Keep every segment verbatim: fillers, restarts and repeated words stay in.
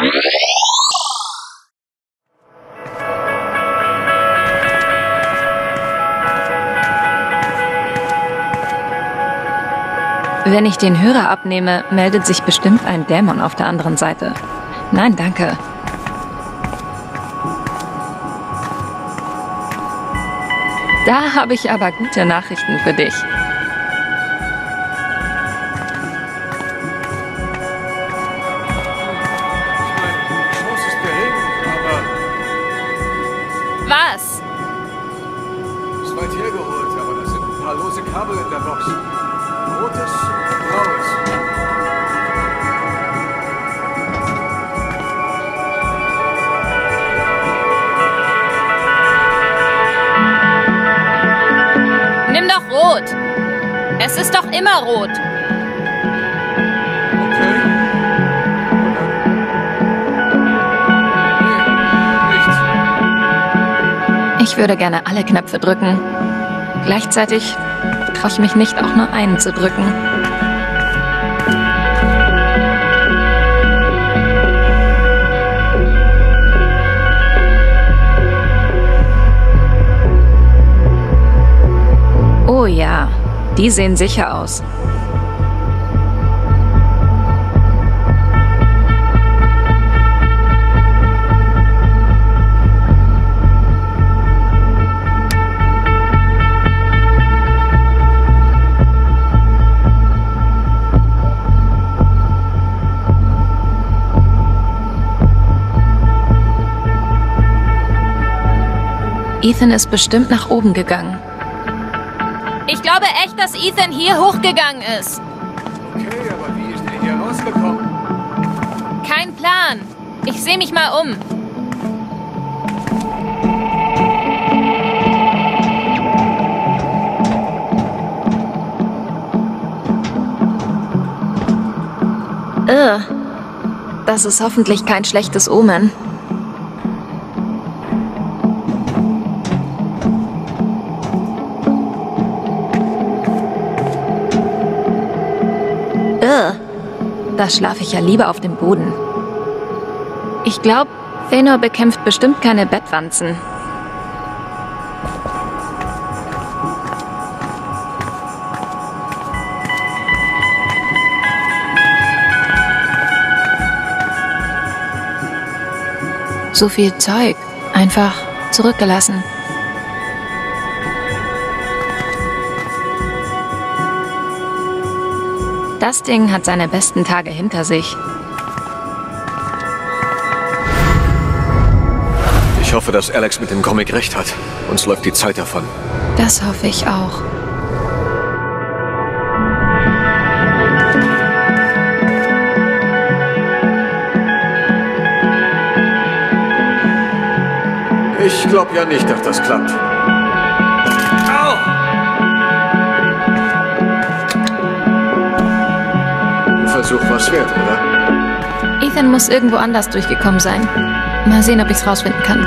Wenn ich den Hörer abnehme, meldet sich bestimmt ein Dämon auf der anderen Seite. Nein, danke. Da habe ich aber gute Nachrichten für dich. Was? Ist weit hergeholt, aber da sind ein paar lose Kabel in der Box. Rotes und blaues. Nimm doch rot. Es ist doch immer rot. Okay. Nee, nichts. Ich würde gerne alle Knöpfe drücken. Gleichzeitig traue ich mich nicht, auch nur einen zu drücken. Oh ja, die sehen sicher aus. Ethan ist bestimmt nach oben gegangen. Ich glaube echt, dass Ethan hier hochgegangen ist. Okay, aber wie ist er hier rausgekommen? Kein Plan. Ich sehe mich mal um. Ugh. Das ist hoffentlich kein schlechtes Omen. Da schlafe ich ja lieber auf dem Boden. Ich glaube, Thanor bekämpft bestimmt keine Bettwanzen. So viel Zeug. Einfach zurückgelassen. Das Ding hat seine besten Tage hinter sich. Ich hoffe, dass Alex mit dem Comic recht hat. Uns läuft die Zeit davon. Das hoffe ich auch. Ich glaube ja nicht, dass das klappt. Au! Ein Versuch war's wert, oder? Ethan muss irgendwo anders durchgekommen sein. Mal sehen, ob ich's rausfinden kann.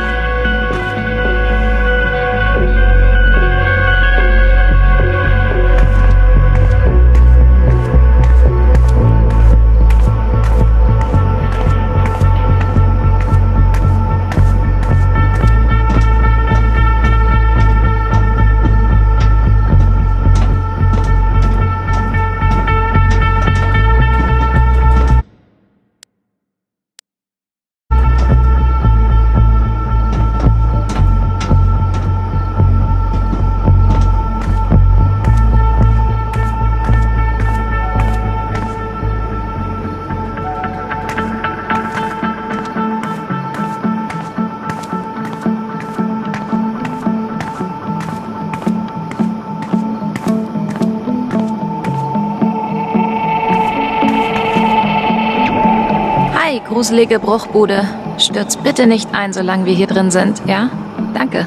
Gruselige Bruchbude. Stürz bitte nicht ein, solange wir hier drin sind, ja? Danke.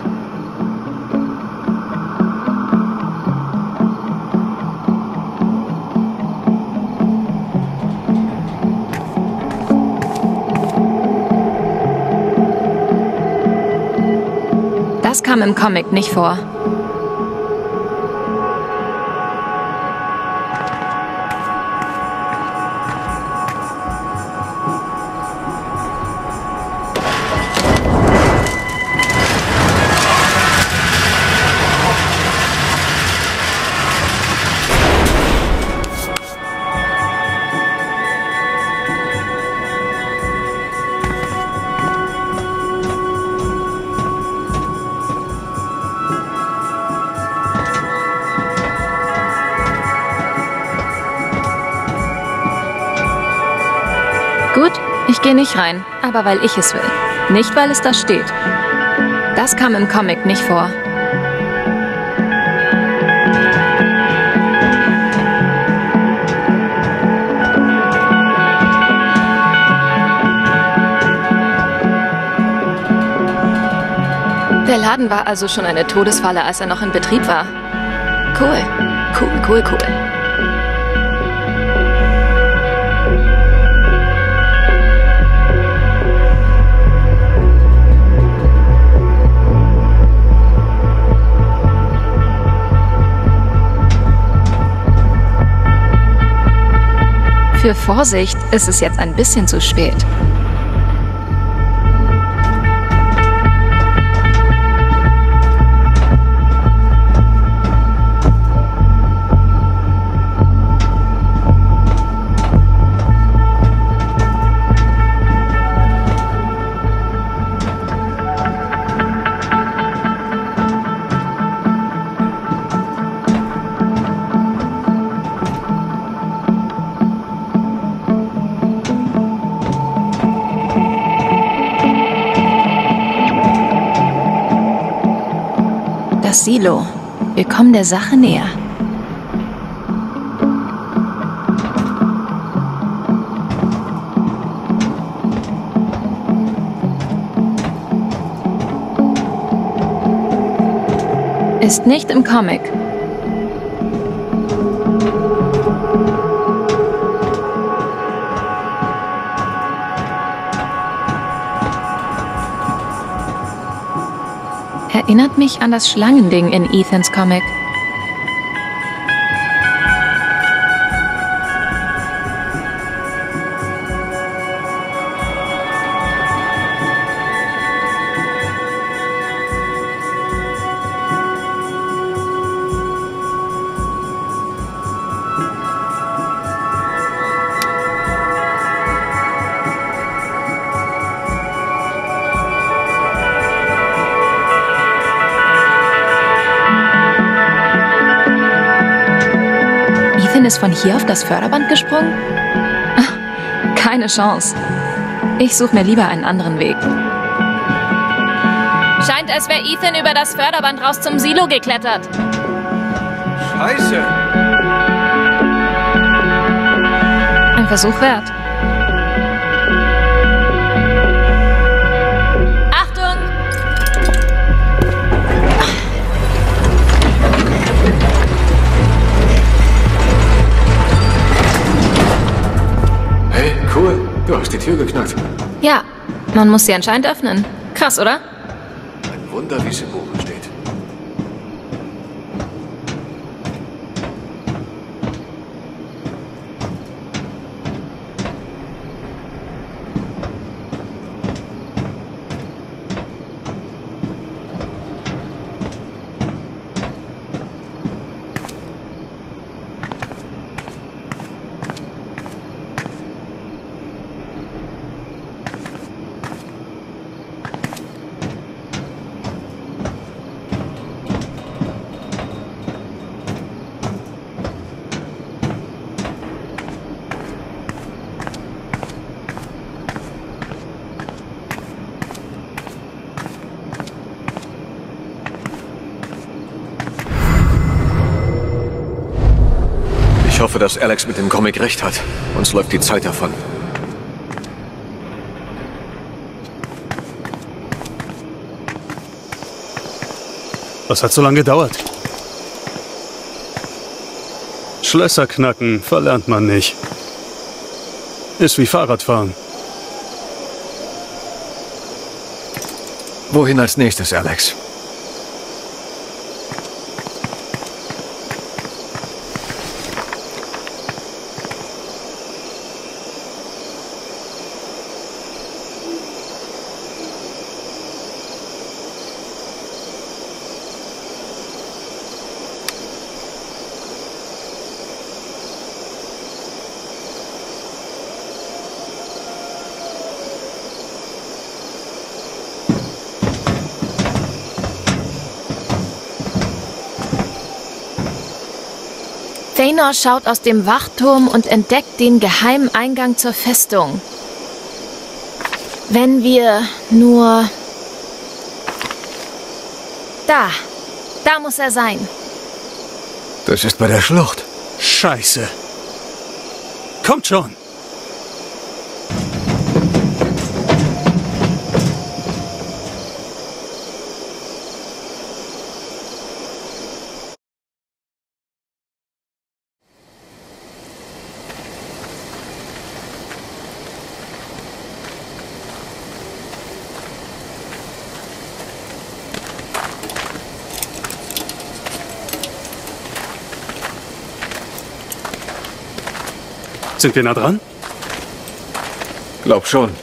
Das kam im Comic nicht vor. Gut, ich gehe nicht rein, aber weil ich es will. Nicht, weil es da steht. Das kam im Comic nicht vor. Der Laden war also schon eine Todesfalle, als er noch in Betrieb war. Cool, cool, cool, cool. Für Vorsicht ist es jetzt ein bisschen zu spät. Das Silo. Wir kommen der Sache näher. Ist nicht im Comic. Erinnert mich an das Schlangending in Ethans Comic. Ethan ist von hier auf das Förderband gesprungen? Keine Chance. Ich suche mir lieber einen anderen Weg. Scheint, als wäre Ethan über das Förderband raus zum Silo geklettert. Scheiße! Ein Versuch wert. Achtung! Hey, cool. Du hast die Tür geknackt. Ja, man muss sie anscheinend öffnen. Krass, oder? Ein Wunder, wie es im Buche steht. Ich hoffe, dass Alex mit dem Comic recht hat. Uns läuft die Zeit davon. Was hat so lange gedauert? Schlösser knacken verlernt man nicht. Ist wie Fahrradfahren. Wohin als nächstes, Alex? Feanor schaut aus dem Wachturm und entdeckt den geheimen Eingang zur Festung. Wenn wir nur... Da. Da muss er sein. Das ist bei der Schlucht. Scheiße. Kommt schon. Sind wir nah dran? Glaub schon.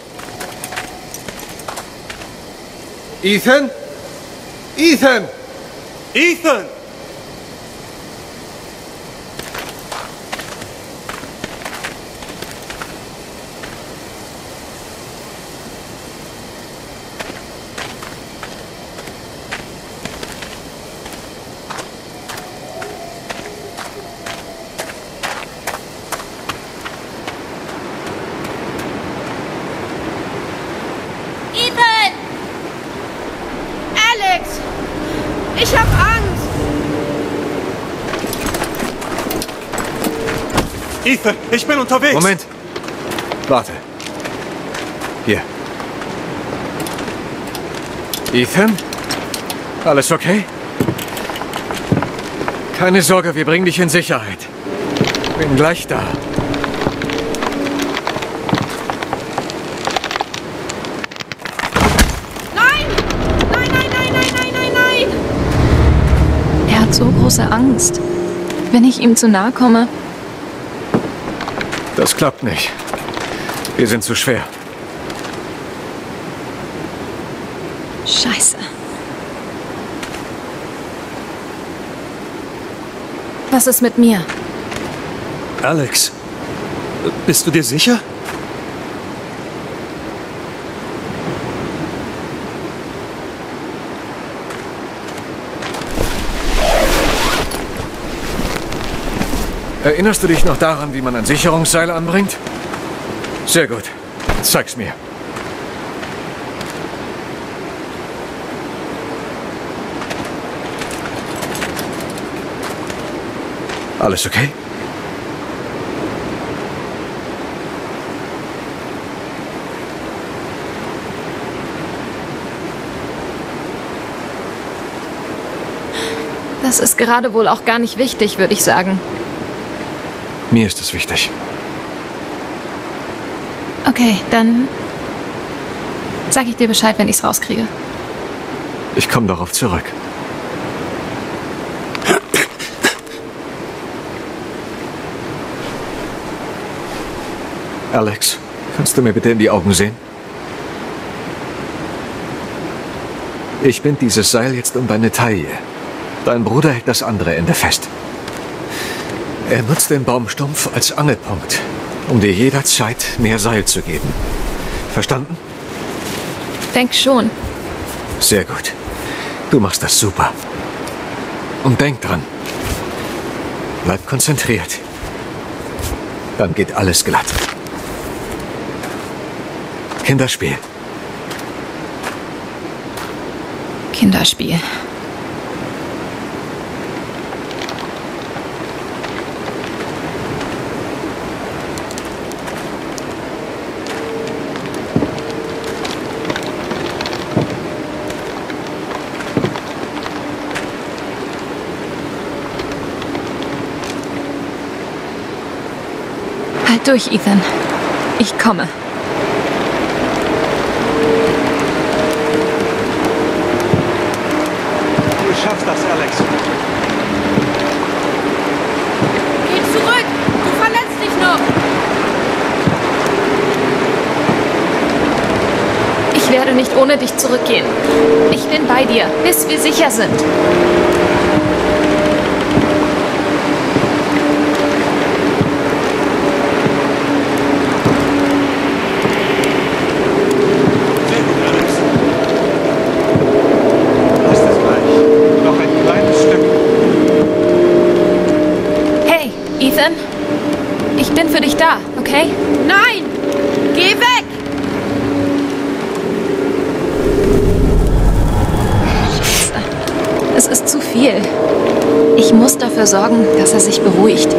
Ethan? Ethan! Ethan! Ethan! Alex! Ich hab Angst! Ethan, ich bin unterwegs. Moment. Warte. Hier. Ethan? Alles okay? Keine Sorge, wir bringen dich in Sicherheit. Bin gleich da. Nein! Nein, nein, nein, nein, nein, nein, nein! Er hat so große Angst. Wenn ich ihm zu nahe komme, Das klappt nicht. Wir sind zu schwer. scheiße. Was ist mit mir? Alex, bist du dir sicher? Erinnerst du dich noch daran, wie man ein Sicherungsseil anbringt? Sehr gut. Zeig's mir. Alles okay? Das ist gerade wohl auch gar nicht wichtig, würde ich sagen. Mir ist es wichtig. Okay, dann sag ich dir Bescheid, wenn ich's rauskriege. Ich komme darauf zurück. Alex, kannst du mir bitte in die Augen sehen? Ich bind dieses Seil jetzt um deine Taille. Dein Bruder hält das andere Ende fest. Er nutzt den Baumstumpf als Angelpunkt, um dir jederzeit mehr Seil zu geben. Verstanden? Denk schon. Sehr gut. Du machst das super. Und denk dran. Bleib konzentriert. Dann geht alles glatt. Kinderspiel. Kinderspiel. Halt durch, Ethan. Ich komme. Du schaffst das, Alex. Geh zurück! Du verletzt dich noch! Ich werde nicht ohne dich zurückgehen. Ich bin bei dir, bis wir sicher sind. Sehr gut, Alex. Hast es gleich. Noch ein kleines Stück. Hey, Ethan. Ich bin für dich da, okay? Nein! Geh weg! dafür sorgen, dass er sich beruhigt.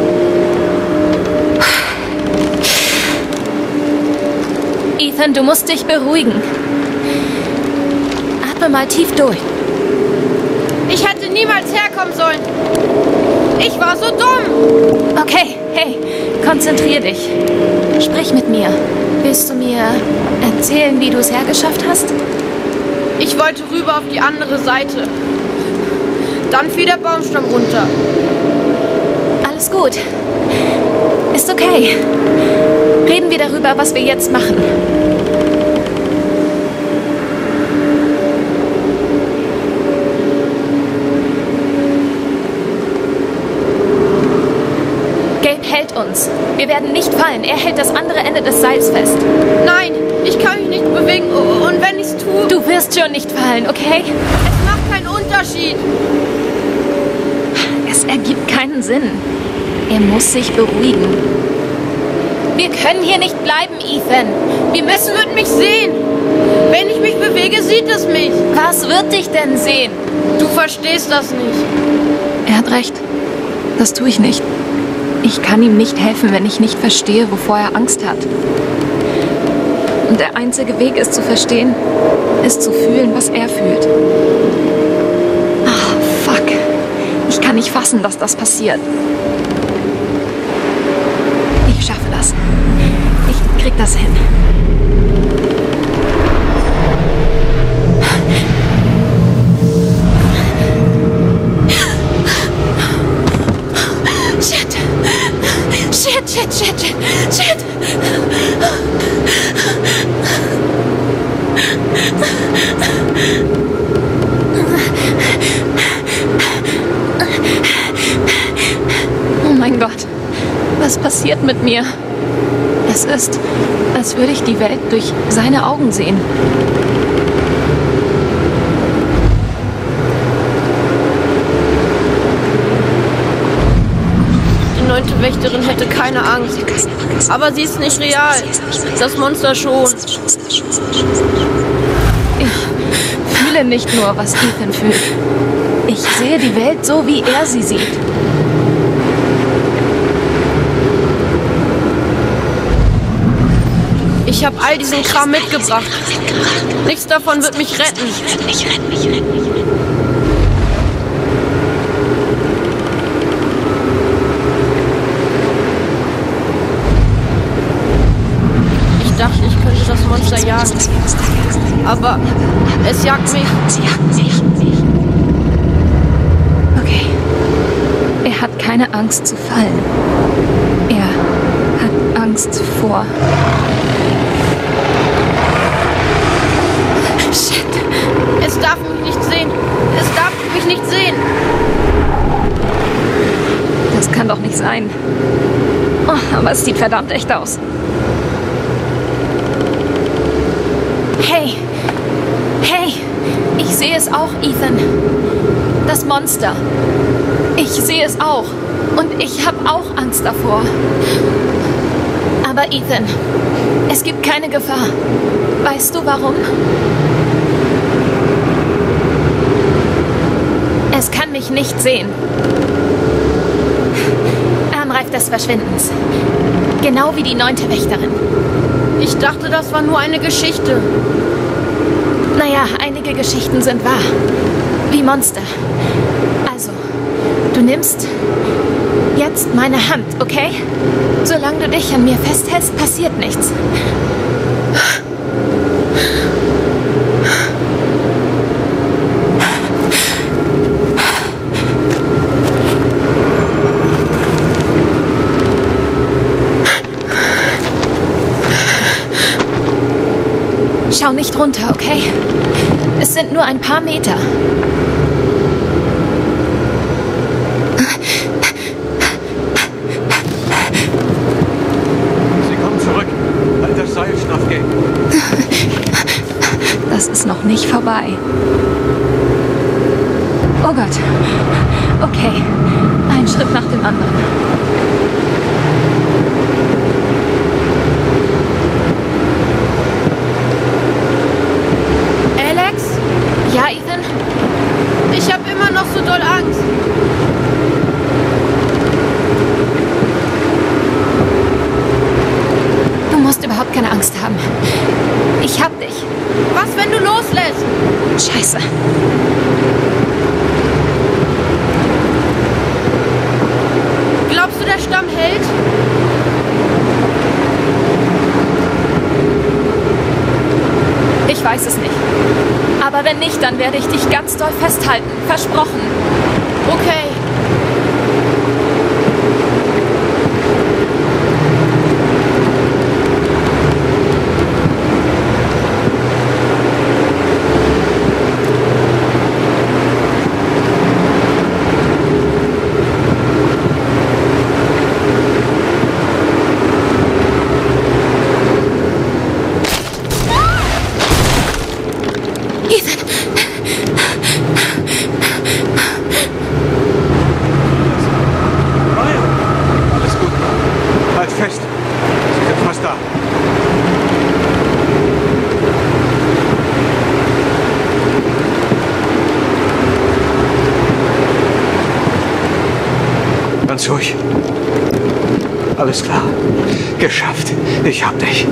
Ethan, du musst dich beruhigen. Atme mal tief durch. Ich hätte niemals herkommen sollen. Ich war so dumm. Okay, hey, konzentrier dich. Sprich mit mir. Willst du mir erzählen, wie du es hergeschafft hast? Ich wollte rüber auf die andere Seite. Dann fiel der Baumstamm runter. Alles gut. Ist okay. Reden wir darüber, was wir jetzt machen. Gabe hält uns. Wir werden nicht fallen. Er hält das andere Ende des Seils fest. Nein, ich kann mich nicht bewegen. Und wenn ich es tue... Du wirst schon nicht fallen, okay? Es macht keinen Unterschied. Es ergibt keinen Sinn. Er muss sich beruhigen. Wir können hier nicht bleiben, Ethan. Wir müssen wird mich sehen. Wenn ich mich bewege, sieht es mich. Was wird dich denn sehen? Du verstehst das nicht. Er hat recht. Das tue ich nicht. Ich kann ihm nicht helfen, wenn ich nicht verstehe, wovor er Angst hat. Und der einzige Weg, es zu verstehen, ist zu fühlen, was er fühlt. Ah, fuck. Ich kann nicht fassen, dass das passiert. Ich schaffe das. Ich krieg das hin. Shit. Shit, shit, shit, shit, shit. Oh mein Gott. Was passiert mit mir? Es ist, als würde ich die Welt durch seine Augen sehen. Die neunte Wächterin hätte keine Angst. Aber sie ist nicht real. Das Monster schon. Ich fühle nicht nur, was Ethan fühlt. Ich sehe die Welt so, wie er sie sieht. Ich habe all diesen Kram mitgebracht. Nichts davon wird mich retten. Ich dachte, ich könnte das Monster jagen. Aber es jagt mich. Okay. Er hat keine Angst zu fallen. Er hat Angst vor... Shit. Es darf mich nicht sehen. Es darf mich nicht sehen. Das kann doch nicht sein. Oh, aber es sieht verdammt echt aus. Hey. Hey. Ich sehe es auch, Ethan. Das Monster. Ich sehe es auch. Und ich habe auch Angst davor. Aber Ethan, es gibt keine Gefahr. Weißt du warum? Es kann mich nicht sehen. Armreif des Verschwindens. Genau wie die neunte Wächterin. Ich dachte, das war nur eine Geschichte. Naja, einige Geschichten sind wahr. Wie Monster. Also, du nimmst jetzt meine Hand, okay? Solange du dich an mir festhältst, passiert nichts. Schau nicht runter, okay? Es sind nur ein paar Meter. Sie kommen zurück. Halt das Seil straff, Gabe. Das ist noch nicht vorbei. Oh Gott. Okay. Ein Schritt nach dem anderen. Ja, Ethan? Ich habe immer noch so doll Angst. Angst haben. Ich hab dich. Was, wenn du loslässt? Scheiße. Glaubst du, der Stamm hält? Ich weiß es nicht. Aber wenn nicht, dann werde ich dich ganz doll festhalten. Versprochen. Okay. Ganz ruhig. Alles klar. Geschafft. Ich hab dich.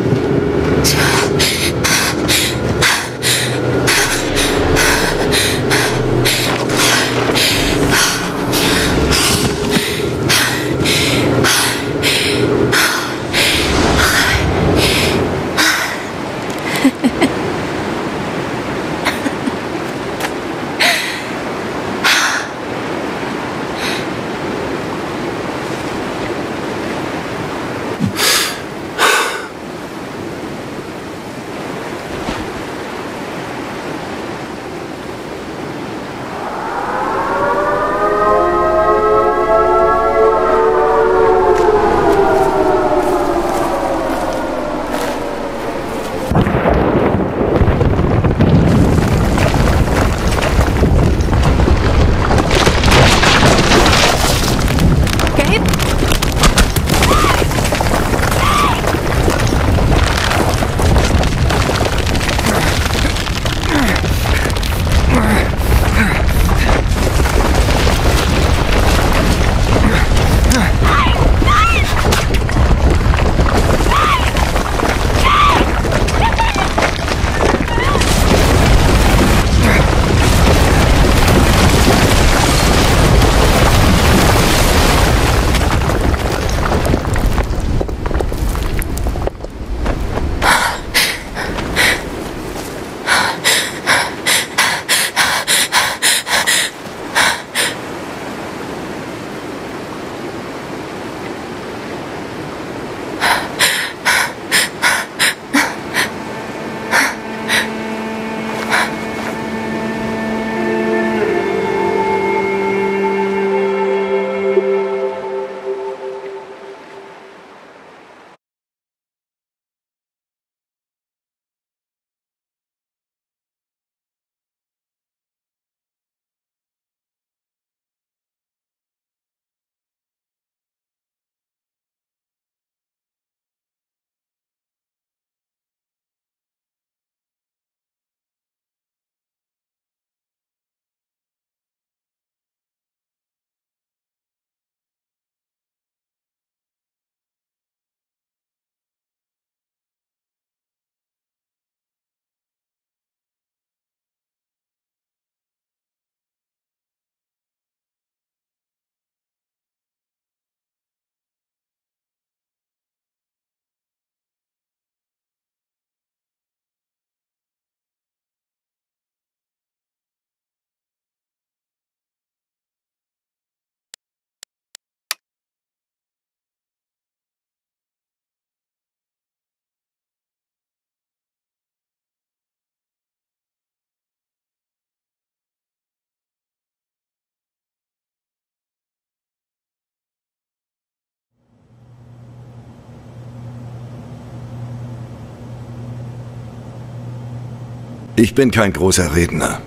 Ich bin kein großer Redner.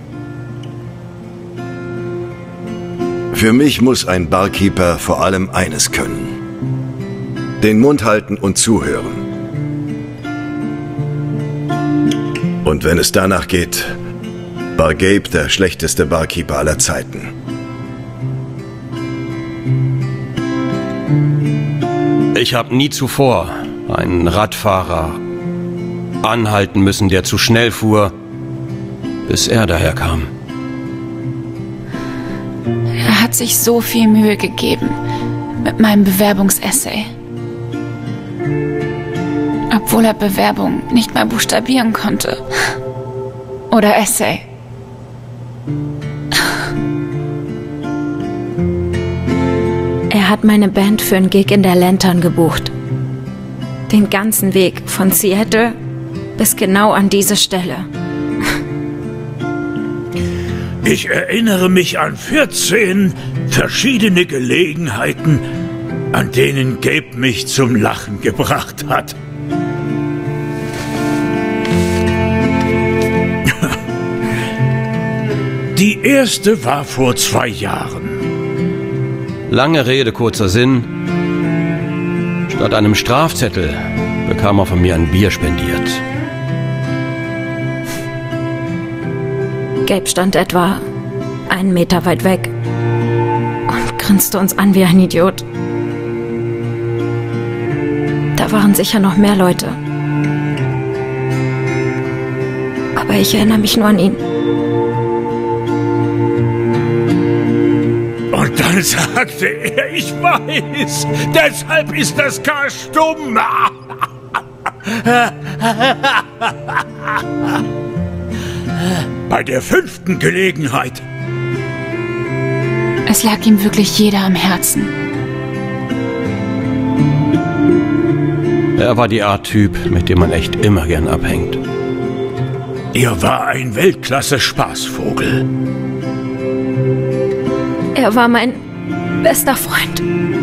Für mich muss ein Barkeeper vor allem eines können: den Mund halten und zuhören. Und wenn es danach geht, war Gabe der schlechteste Barkeeper aller Zeiten. Ich habe nie zuvor einen Radfahrer anhalten müssen, der zu schnell fuhr, bis er daherkam. Er hat sich so viel Mühe gegeben mit meinem Bewerbungsessay. Obwohl er Bewerbung nicht mal buchstabieren konnte. Oder Essay. Er hat meine Band für einen Gig in der Lantern gebucht. Den ganzen Weg von Seattle bis genau an diese Stelle. Ich erinnere mich an vierzehn verschiedene Gelegenheiten, an denen Gabe mich zum Lachen gebracht hat. Die erste war vor zwei Jahren. Lange Rede, kurzer Sinn. Statt einem Strafzettel bekam er von mir ein Bier spendiert. Gabe stand etwa einen Meter weit weg und grinste uns an wie ein Idiot. Da waren sicher noch mehr Leute. Aber ich erinnere mich nur an ihn. Und dann sagte er, ich weiß, deshalb ist das K stumm. Bei der fünften Gelegenheit. Es lag ihm wirklich jeder am Herzen. Er war die Art Typ, mit dem man echt immer gern abhängt. Er war ein Weltklasse-Spaßvogel. Er war mein bester Freund.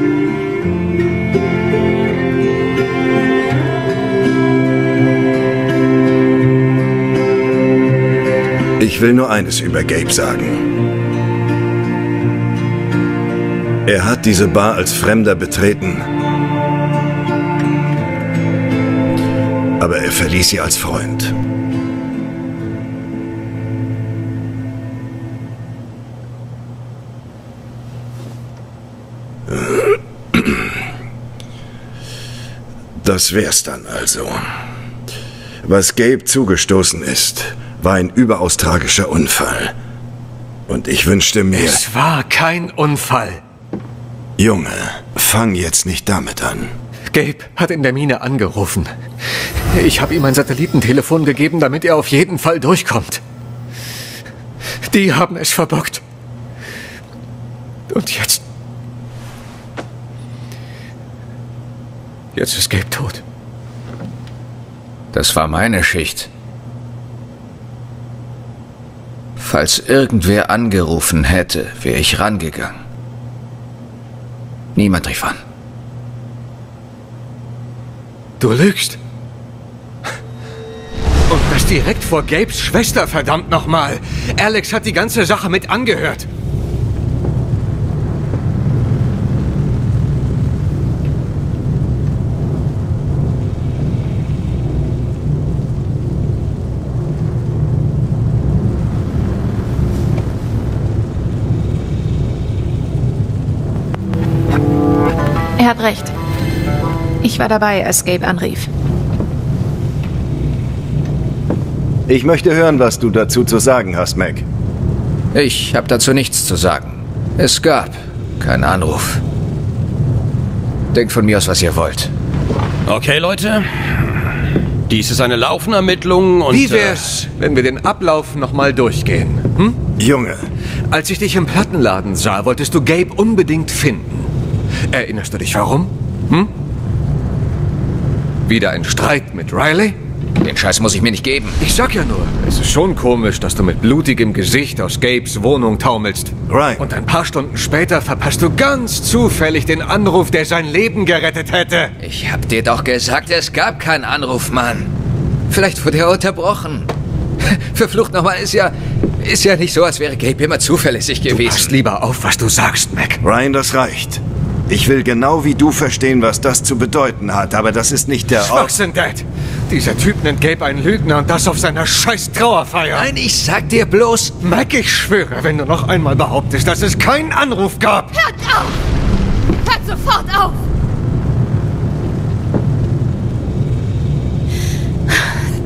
Ich will nur eines über Gabe sagen. Er hat diese Bar als Fremder betreten, aber er verließ sie als Freund. Das wär's dann also. Was Gabe zugestoßen ist, war ein überaus tragischer Unfall. Und ich wünschte mir... Es war kein Unfall. Junge, fang jetzt nicht damit an. Gabe hat in der Mine angerufen. Ich habe ihm ein Satellitentelefon gegeben, damit er auf jeden Fall durchkommt. Die haben es verbockt. Und jetzt... Jetzt ist Gabe tot. Das war meine Schicht. Falls irgendwer angerufen hätte, wäre ich rangegangen. Niemand rief an. Du lügst. Und das direkt vor Gabes Schwester, verdammt nochmal. Alex hat die ganze Sache mit angehört. Er hat recht. Ich war dabei, als Gabe anrief. Ich möchte hören, was du dazu zu sagen hast, Mac. Ich habe dazu nichts zu sagen. Es gab keinen Anruf. Denkt von mir aus, was ihr wollt. Okay, Leute. Dies ist eine laufende Ermittlung und... Wie wär's, äh, wenn wir den Ablauf nochmal durchgehen? Hm? Junge. Als ich dich im Plattenladen sah, wolltest du Gabe unbedingt finden. Erinnerst du dich warum? Hm? Wieder ein Streit mit Riley? Den Scheiß muss ich mir nicht geben. Ich sag ja nur, es ist schon komisch, dass du mit blutigem Gesicht aus Gabes Wohnung taumelst. Right. Und ein paar Stunden später verpasst du ganz zufällig den Anruf, der sein Leben gerettet hätte. Ich hab dir doch gesagt, es gab keinen Anruf, Mann. Vielleicht wurde er unterbrochen. Verflucht nochmal, ist ja... Ist ja nicht so, als wäre Gabe immer zuverlässig gewesen. Du passt lieber auf, was du sagst, Mac. Ryan, das reicht. Ich will genau wie du verstehen, was das zu bedeuten hat, aber das ist nicht der Ort. Schwachsinn, Dad. Dieser Typ nennt Gabe einen Lügner und das auf seiner scheiß Trauerfeier. Nein, ich sag dir bloß... Mac, ich schwöre, wenn du noch einmal behauptest, dass es keinen Anruf gab. Hört auf! Hört sofort auf!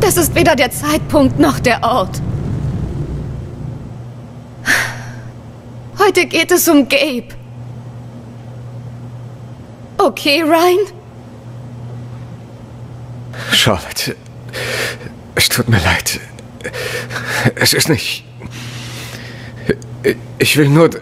Das ist weder der Zeitpunkt noch der Ort. Heute geht es um Gabe. Okay, Ryan? Charlotte, es tut mir leid. Es ist nicht... Ich will nur...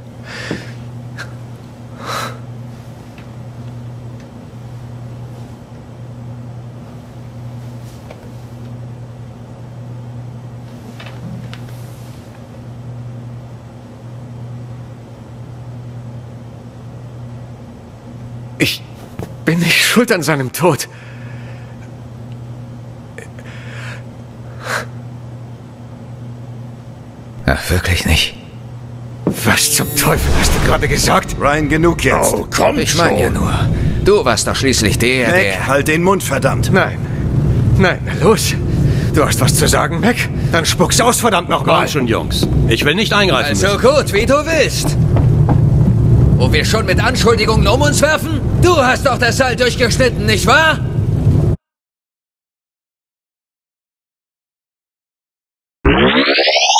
Ich bin nicht schuld an seinem Tod. Ach, wirklich nicht. Was zum Teufel hast du gerade gesagt? Ryan, genug jetzt. Oh, komm Ich meine ja nur, du warst doch schließlich der, Mac, der... halt den Mund, verdammt. Nein. Nein, na los. Du hast was zu sagen, Mac? Dann spuck's aus, verdammt nochmal. Komm schon, Jungs. Ich will nicht eingreifen Also müssen. gut, wie du willst. Wo wir schon mit Anschuldigungen um uns werfen? Du hast doch das Seil durchgeschnitten, nicht wahr? schon.